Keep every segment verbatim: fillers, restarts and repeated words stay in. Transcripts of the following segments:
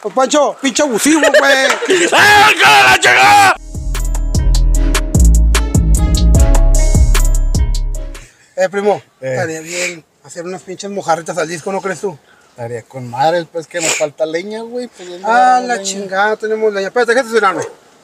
Pues Pancho, pinche abusivo, güey. ¡Eh, la chingada! Eh, primo, Eh. estaría bien hacer unas pinches mojarritas al disco, ¿no crees tú? Estaría con madre, pues que nos falta leña, güey. Pues, Ah, la leña. Chingada, tenemos leña. Espérate, déjate cenarme.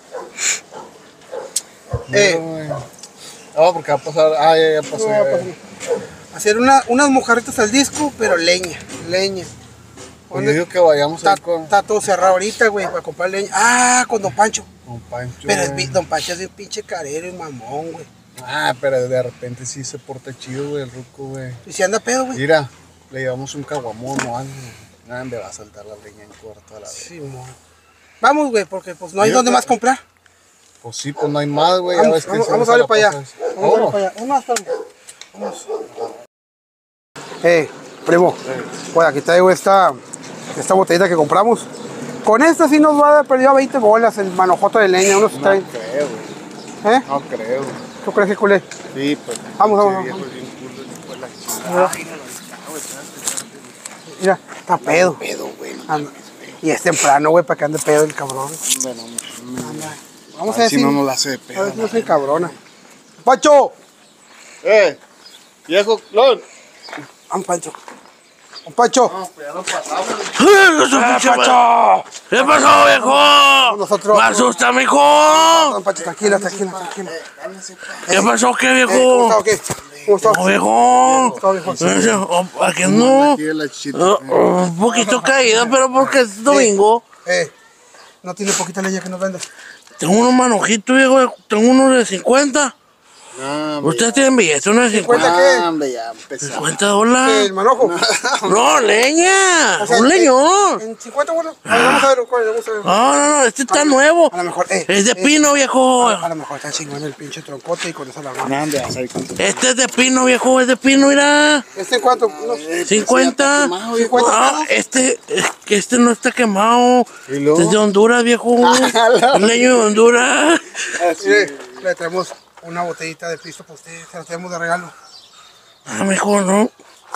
No, Eh. güey. No, porque va a pasar. Ah, ya, ya pasó. No, ya, pues, ya. hacer una, unas mojarritas al disco, pero leña, leña. Pues yo digo que vayamos Está, ahí con, está todo cerrado ahorita, güey, para comprar leña. Ah, con Don Pancho. con Pancho. Pero es, güey. bi- Don Pancho es de un pinche carero y mamón, güey. Ah, pero de repente sí se porta chido, güey, el ruco, güey. Y si anda pedo, güey. Mira, le llevamos un caguamón o algo. Nada, me va a saltar la leña en corto a la vez. Sí, mo. Vamos, güey, porque pues no hay Yo dónde creo- más comprar. Pues sí, pues no hay más, güey. ya Vamos, ves que vamos, se vamos se a la ver para allá. pasas. Vamos a ver Vámonos. para allá. Vamos, vamos. Vamos. Eh, primo, pues aquí traigo esta, esta botellita que compramos. Con esta sí nos va a dar perdido veinte bolas el manojoto de leña, unos No treinta. creo, güey. ¿Eh? No creo. ¿Tú crees que culé? Sí, pues. Vamos, vamos, sí, vamos. viejo, bien culo, después la chingada. Mira, está pedo. Pedo, güey. no Anda. mames, güey. Y es temprano, güey, para que ande pedo el cabrón. Bueno, Anda. Vamos a ver ver si si no nos la hace de a pedo. ver si no se encabrona. ¡Pancho! Eh, viejo clon. ¡Vamos, Pancho! ¡Don Pancho! No, pues ya lo pasamos. ¡Eh, ¡Pancho! ¿Qué pasó, viejo? Nosotros- ¡Me asusta, mijo! Don Pancho, tranquila, tranquila, tranquila. ¿Qué pasó, qué, Eh, ¿Cómo está o viejo? qué? ¿Cómo está? No, viejo. ¿Cómo está, viejo? Eh, oh, ¿A qué no? Aquí de la chichita. Oh, oh, un poquito caída, pero porque es domingo. Eh, no tiene poquita leña que nos vendas. Tengo unos manojitos, viejo. Tengo unos de cincuenta. No, hombre, ¿Ustedes tienen billetes? Unos de ¿cincuenta cincuenta. qué? no, hombre, ya empezamos. cincuenta ¿Qué, dólares. ¿El manojo? No, leña. O sea, Un en- leñón. En cincuenta bolas. A ver, vamos a ver cuál, vamos a ver. No, no, no. Este está nuevo. A lo mejor, eh. Es de eh, pino, viejo. A, a lo mejor está chingón el pinche troncote y con eso la gana. No, hombre, vas a ver cuánto. Este es de pino, viejo. Es de pino, mira. ¿Este en cuánto? Unos- cincuenta. quemado, viejo. cincuenta. Ah, este, es que este no está quemado. ¿Y luego? Este es de Honduras, viejo. Un leño de Honduras. Mire, le traemos una botellita de pisto para usted. Se la traemos de regalo. Ah, mejor no.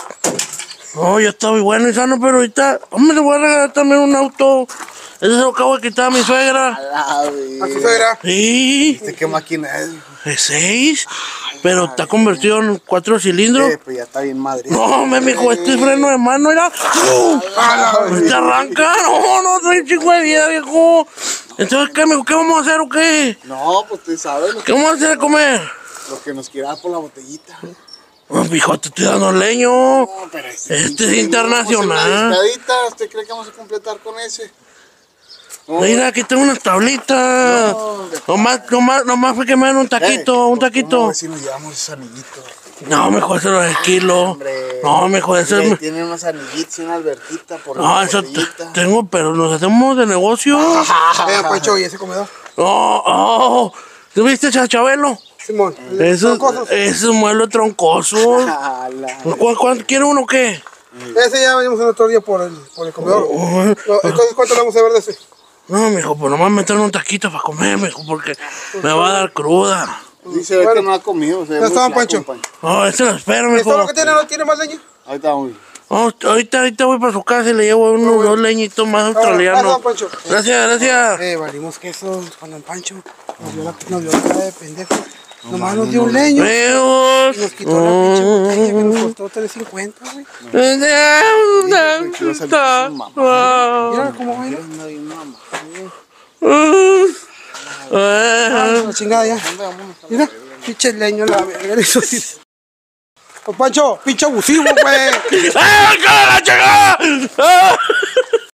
No, yo estaba bueno y sano, pero ahorita, hombre, le voy a regalar también un auto. Ese se lo acabo de quitar a mi suegra. Ah, güey. ¿A su suegra? Sí, ¿Este qué máquina es? hijo? es seis, pero está convertido en cuatro cilindros. Eh, pues ya está bien madre. No, me mijo, este freno de mano era. ¡Uh! ¿Te arranca? No, no, trae un chico de vida, viejo. Entonces, ¿qué, mijo? ¿Qué vamos a hacer o qué? No, pues tú sabes lo ¿Qué vamos a hacer de comer? lo que nos quiera dar por la botellita. No, mijo, te estoy dando leño. No, pero ese Este pinche es leño, vamos a hacer internacional. una discadita. ¿Usted cree que vamos a completar con ese? No. Mira, aquí tengo unas tablitas. No, de- Nomás, nomás, nomás fue que me dan un taquito, Eh, un pues, taquito. ¿cómo ves si nos llevamos esos anillitos? No, mejor eso es el kilo. Hombre. No, mejor eso Mire, es. Tiene unos anillitos y una alberquita por No, la eso te- botellita. tengo, pero nos hacemos de negocio. Eh, Pancho, ¿y ese comedor? No, oh, ¿tú viste Chachabelo? Simón. el de Esos, troncosos. esos muebles troncosos. Ala. ¿Cuál, cuál, ¿Quiere uno o qué? Ese ya venimos el otro día por el, por el comedor. Oh, No, entonces, ¿cuánto le vamos a ver de ese? no, mijo, pues nomás meterme un taquito para comer, mijo, porque me va a dar cruda. Dice ve Bueno. que no ha comido. Se ve Ya muy estaba, flaco, Pancho. No, ese lo espero, ¿Esto es mijo. lo que tiene? ¿No tiene más leña? Ahí está, muy. No, ahorita, ahorita voy para su casa y le llevo unos dos leñitos más bueno, australianos. pasa, Pancho. Gracias, gracias. Eh, valimos queso con el Pancho. Nos dio la, nos dio la cara de pendejo. Nomás nos dio un leño. Veos. Y nos quitó la pinche botella que nos costó tres cincuenta, güey. Mira cómo baila. Ah, la chingada ya. Mira, pinche leño la verga. Eso sí. Don Pancho, pinche abusivo, güey. ¡Eh, la chingada!